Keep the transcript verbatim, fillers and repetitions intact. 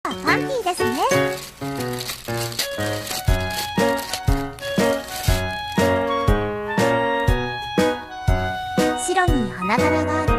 パンティーですね。白に花柄がある